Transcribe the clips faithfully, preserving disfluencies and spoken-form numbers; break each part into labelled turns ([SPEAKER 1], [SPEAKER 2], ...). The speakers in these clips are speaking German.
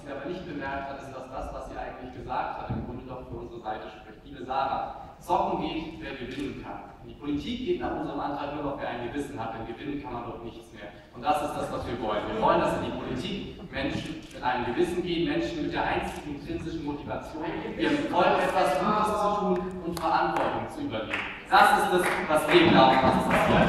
[SPEAKER 1] sie aber nicht bemerkt hat, ist, dass das, was sie eigentlich gesagt hat, im Grunde doch für unsere Seite spricht. Liebe Sarah, zocken geht, wer gewinnen kann. Die Politik geht nach unserem Antrag nur noch, wer ein Gewissen hat, denn gewinnen kann man doch nichts mehr. Und das ist das, was wir wollen. Wir wollen, dass in die Politik Menschen mit einem Gewissen gehen, Menschen mit der einzigen intrinsischen Motivation, ihrem Volk etwas Gutes zu tun und Verantwortung zu übernehmen. Das ist das, was wir glauben, was passiert.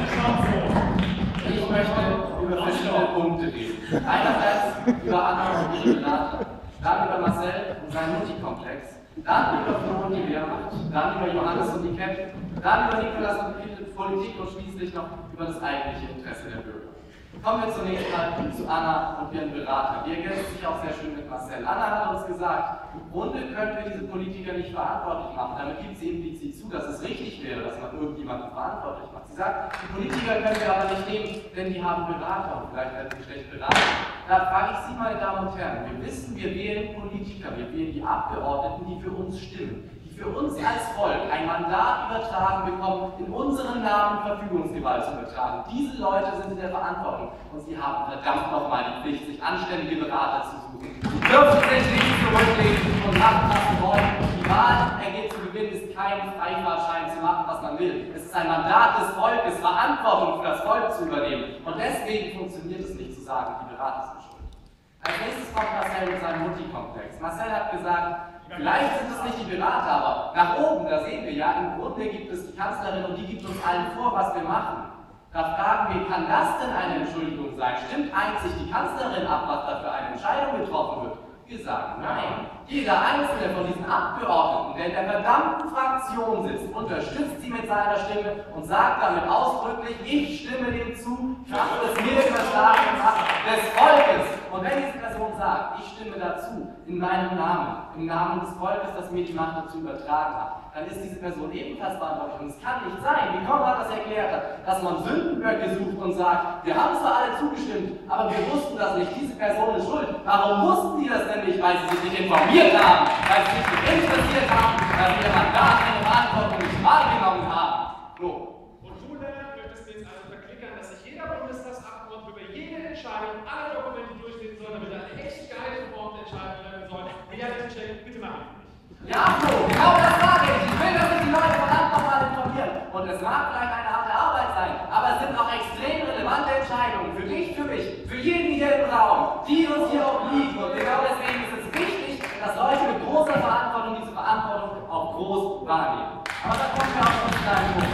[SPEAKER 1] Ich möchte über verschiedene Punkte reden. Einerseits über Anna und ihre Berater, dann über Marcel und seinen Multikomplex, dann über Flo und die Wehrmacht, dann über Johannes und die Ketten, dann über Nikolas und die Politik und schließlich noch über das eigentliche Interesse der Bürger. Kommen wir zunächst mal zu Anna und ihren Beratern. Die ergänzt sich auch sehr schön mit Marcel. Anna hat uns gesagt, im Grunde können wir diese Politiker nicht verantwortlich machen. Damit gibt sie implizit zu, dass es richtig wäre, dass man irgendjemanden verantwortlich macht. Sie sagt, die Politiker können wir aber nicht nehmen, denn die haben Berater und vielleicht werden sie schlecht beraten. Da frage ich Sie, meine Damen und Herren, wir wissen, wir wählen Politiker, wir wählen die Abgeordneten, die für uns stimmen, die für uns als Volk ein Mandat übertragen bekommen, in unserem Namen Verfügungsgewalt zu übertragen. Diese Leute sind in der Verantwortung und sie haben verdammt nochmal die Pflicht, sich anständige Berater zu suchen. Sie dürfen sich nicht zurücklegen und machen, was sie wollen. Die Wahl, Ergebnis zu gewinnen, ist kein Freifahrtschein zu machen, was man will. Es ist ein Mandat des Volkes, Verantwortung für das Volk zu übernehmen. Und deswegen funktioniert es nicht zu sagen, die Berater sind schuld. Als nächstes kommt Marcel mit seinem Multikomplex. Marcel hat gesagt, vielleicht sind es nicht die Berater, aber nach oben, da sehen wir ja, im Grunde gibt es die Kanzlerin und die gibt uns allen vor, was wir machen. Da fragen wir, kann das denn eine Entschuldigung sein? Stimmt einzig die Kanzlerin ab, was da für eine Entscheidung getroffen wird? Wir sagen nein. Jeder einzelne von diesen Abgeordneten, der in der verdammten Fraktion sitzt, unterstützt sie mit seiner Stimme und sagt damit ausdrücklich, ich stimme dem zu, Kraft des mir übertragenen Macht des Volkes. Und wenn diese Person sagt, ich stimme dazu, in meinem Namen, im Namen des Volkes, das mir die Macht dazu übertragen hat, dann ist diese Person ebenfalls verantwortlich. Und es kann nicht sein, wie Konrad das erklärt hat, dass man Sündenböcke sucht und sagt, wir haben zwar alle zugestimmt, aber wir wussten das nicht, diese Person ist schuld. Warum wussten die das denn nicht? Weil sie sich nicht informiert haben, weil sie sich nicht interessiert haben, weil sie ihr Mandat eine Verantwortung nicht wahrgenommen haben. So.
[SPEAKER 2] Und du, Lennart, würdest du jetzt also verklickern, dass sich jeder Bundestagsabgeordnete über jede Entscheidung, alle Dokumente durchlesen soll, damit er eine echte geheime Form der Entscheidung treffen soll? Bitte, bitte machen.
[SPEAKER 1] Ja, so, genau das sage ich. Ich will, dass sich die Leute verdammt nochmal informieren. Und es mag vielleicht eine harte Arbeit sein, aber es sind auch extrem relevante Entscheidungen für dich, für mich, für jeden hier im Raum, die uns hier obliegen. Und genau deswegen ist es wichtig, dass Leute mit großer Verantwortung diese Verantwortung auch groß wahrnehmen. Aber da kommen wir auch noch zu einem Punkt.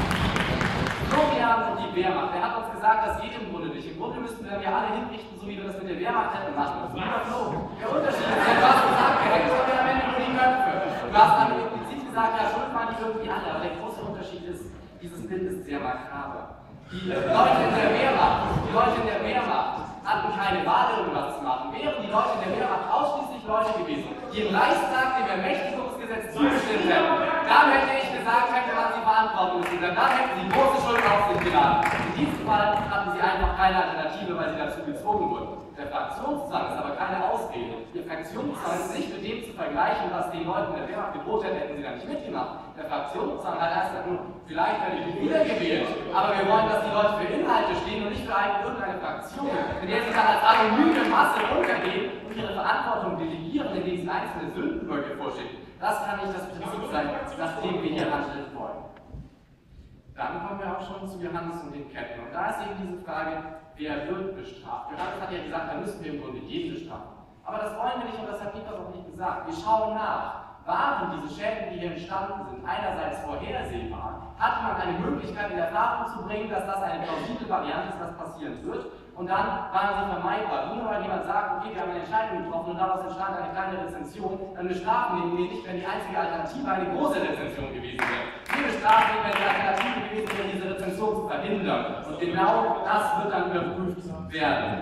[SPEAKER 1] Florian und die Wehrmacht, der hat uns gesagt, das geht im Grunde nicht. Im Grunde müssten wir dann ja alle hinrichten, so wie wir das mit der Wehrmacht hätten machen müssen. Lieber Flo, der Unterschied ist, du hast gesagt, wir hätten schon am Ende nur die Köpfe. Du hast dann implizit gesagt, ja, schuld waren die irgendwie alle, aber der große Unterschied ist, dieses Bild ist sehr makaber. Die Leute in der Wehrmacht, die Leute in der Wehrmacht hatten keine Wahl, irgendwas zu machen. Wären die Leute in der Wehrmacht ausschließlich Leute gewesen, die im Reichstag dem Ermächtigungsgesetz zugestimmt hätten, dann hätte ich gesagt, hätte man sie verantworten müssen, denn dann hätten sie große Schuld auf sich geladen. In diesem Fall hatten sie einfach keine Alternative, weil sie dazu gezwungen wurden. Der Fraktionszwang ist aber keine Ausrede. Ihr Fraktionszwang ist nicht mit dem zu vergleichen, was den Leuten in der Wehrmacht gedroht hätte, hätten sie da nicht mitgemacht. Der Fraktionszwang hat erst gesagt, vielleicht werde ich nicht wiedergewählt, aber wir wollen, dass die Leute für Inhalte stehen und nicht für eine, irgendeine Fraktion, in der sie dann als anonyme Masse untergehen und ihre Verantwortung delegieren, indem sie einzelne Sündenböcke vorschicken. Das kann nicht das Prinzip sein, nach dem wir hier handeln wollen. Dann kommen wir auch schon zu Johannes und den Ketten. Und da ist eben diese Frage, wer wird bestraft? Johannes hat ja gesagt, da müssen wir im Grunde jeden bestrafen. Aber das wollen wir nicht und das hat Niklas auch nicht gesagt. Wir schauen nach. Waren diese Schäden, die hier entstanden sind, einerseits vorhersehbar? Hatte man eine Möglichkeit in Erfahrung zu bringen, dass das eine plausible Variante ist, was passieren wird? Und dann waren sie vermeidbar. Nur weil jemand sagt, okay, wir haben eine Entscheidung getroffen und daraus entstand eine kleine Rezension, dann bestrafen wir ihn nicht, wenn die einzige Alternative eine große Rezension gewesen wäre. Wir bestrafen ihn, wenn die Alternative gewesen wäre, diese Rezension zu verhindern. Und genau das wird dann überprüft werden.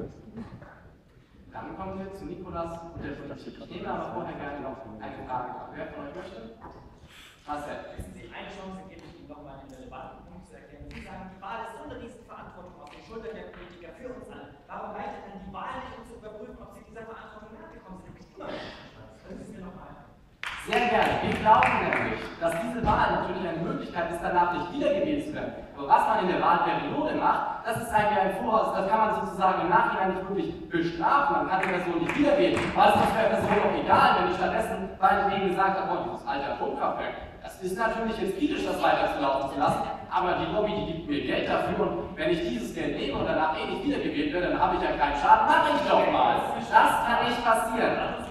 [SPEAKER 1] Dann kommen wir zu Nikolas und der Politik. Ich nehme aber vorher gerne noch eine Frage an. Wer von euch möchte? Marcel.
[SPEAKER 3] Wissen Sie, eine Chance gebe ich Ihnen nochmal einen relevanten Punkt zu erklären. Sie sagen, die Wahl ist so eine Riesenverantwortung auf den Schultern der Politiker für uns alle. Warum reicht dann die Wahl nicht, um zu überprüfen, ob Sie dieser Verantwortung nachgekommen sind? Das ist immer noch nicht. Können Sie es mir nochmal?
[SPEAKER 1] Sehr gerne. Wir glauben nämlich, dass diese Wahl natürlich eine Möglichkeit ist, danach nicht wiedergewählt zu werden. Aber was man in der Wahlperiode macht, das ist eigentlich ein Voraus, das kann man sozusagen im Nachhinein nicht wirklich bestrafen, man kann die Person nicht wiedergeben, aber es ist der Person auch egal, wenn ich stattdessen meinetwegen gesagt habe, oh, dieses alte Atomkraftwerk, das ist natürlich jetzt kritisch, das weiter zu laufen zu lassen, aber die Lobby, die gibt mir Geld dafür und wenn ich dieses Geld nehme und danach eh nicht wiedergewählt werde, dann habe ich ja keinen Schaden, mache ich doch mal. Das kann nicht passieren.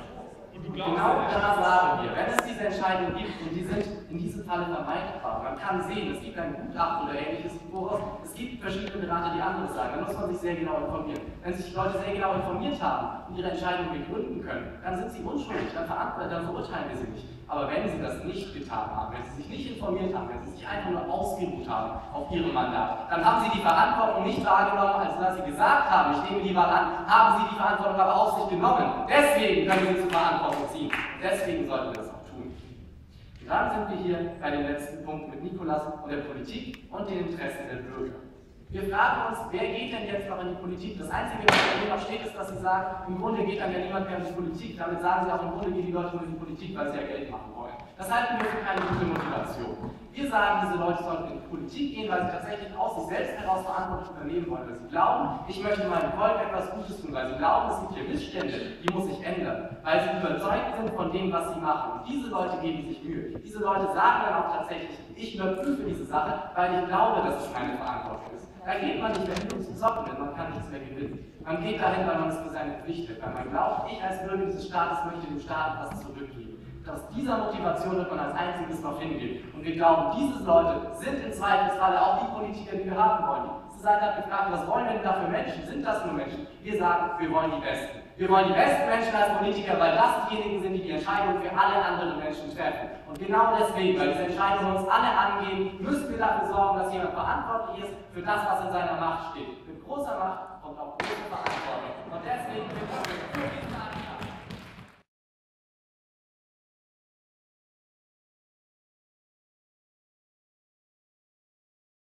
[SPEAKER 1] Genau das sagen wir. Wenn es diese Entscheidungen gibt, und die sind in diesem Falle vermeidbar, man kann sehen, es gibt ein Gutachten oder ähnliches voraus, es gibt verschiedene Berater, die anderes sagen, dann muss man sich sehr genau informieren. Wenn sich die Leute sehr genau informiert haben und ihre Entscheidung begründen können, dann sind sie unschuldig, dann, dann verurteilen wir sie nicht. Aber wenn sie das nicht getan haben, wenn sie sich nicht informiert haben, wenn sie sich einfach nur ausgeruht haben auf ihrem Mandat, dann haben sie die Verantwortung nicht wahrgenommen, als dass sie gesagt haben, ich nehme die Wahl an, haben sie die Verantwortung aber auf sich genommen. Deswegen können wir sie zur Verantwortung ziehen. Deswegen sollten wir das auch tun. Und dann sind wir hier bei dem letzten Punkt mit Nikolaus und der Politik und den Interessen der Bürger. Wir fragen uns, wer geht denn jetzt noch in die Politik? Das Einzige, was bei mir noch steht, ist, dass sie sagen, im Grunde geht dann ja niemand mehr in die Politik. Damit sagen sie auch, im Grunde gehen die Leute nur in die Politik, weil sie ja Geld machen wollen. Das halten wir für keine gute Motivation. Wir sagen, diese Leute sollten in die Politik gehen, weil sie tatsächlich aus sich selbst heraus Verantwortung übernehmen wollen. Weil sie glauben, ich möchte meinem Volk etwas Gutes tun. Weil sie glauben, es gibt hier Missstände, die muss sich ändern. Weil sie überzeugt sind von dem, was sie machen. Und diese Leute geben sich Mühe. Diese Leute sagen dann auch tatsächlich, ich überprüfe diese Sache, weil ich glaube, dass es meine Verantwortung ist. Da geht man nicht mehr hin, um zu zocken, denn man kann nichts mehr gewinnen. Man geht dahin, weil man es für seine Pflicht hält, weil man glaubt, ich als Bürger dieses Staates möchte dem Staat was zurückgeben. Aus dieser Motivation wird man als einziges noch hingehen. Und wir glauben, diese Leute sind im Zweifelsfalle auch die Politiker, die wir haben wollen. Diese Seite hat gefragt, was wollen wir denn da für Menschen? Sind das nur Menschen? Wir sagen, wir wollen die Besten. Wir wollen die besten Menschen als Politiker, weil das diejenigen sind, die die Entscheidungen für alle anderen Menschen treffen. Und genau deswegen, weil diese Entscheidungen uns alle angehen, müssen wir dafür sorgen, dass jemand verantwortlich ist für das, was in seiner Macht steht. Mit großer Macht und auch großer Verantwortung. Und deswegen